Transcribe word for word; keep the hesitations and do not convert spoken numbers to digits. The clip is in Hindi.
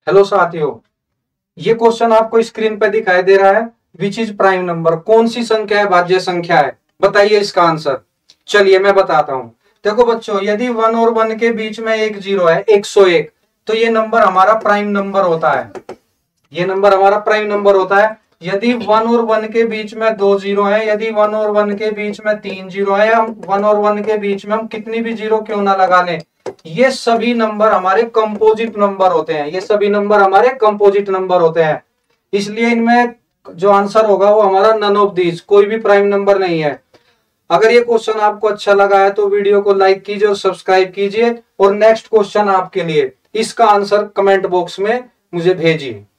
हेलो साथियों, ये क्वेश्चन आपको स्क्रीन पे दिखाई दे रहा है। विच इज प्राइम नंबर, कौन सी संख्या है भाज्य संख्या है, बताइए इसका आंसर। चलिए मैं बताता हूं। देखो बच्चों, यदि वन और वन के बीच में एक जीरो है, एक सौ एक, तो ये नंबर हमारा प्राइम नंबर होता है। ये नंबर हमारा प्राइम नंबर होता है। यदि वन और वन के बीच में दो जीरो है, यदि वन और वन के बीच में तीन जीरो है, हम वन और वन के बीच में हम कितनी भी जीरो क्यों ना लगा लें, ये सभी नंबर हमारे कंपोजिट नंबर होते हैं। ये सभी नंबर हमारे कंपोजिट नंबर होते हैं। इसलिए इनमें जो आंसर होगा वो हमारा नन ऑफ दीज, कोई भी प्राइम नंबर नहीं है। अगर ये क्वेश्चन आपको अच्छा लगा है तो वीडियो को लाइक कीजिए और सब्सक्राइब कीजिए। और नेक्स्ट क्वेश्चन आपके लिए, इसका आंसर कमेंट बॉक्स में मुझे भेजिए।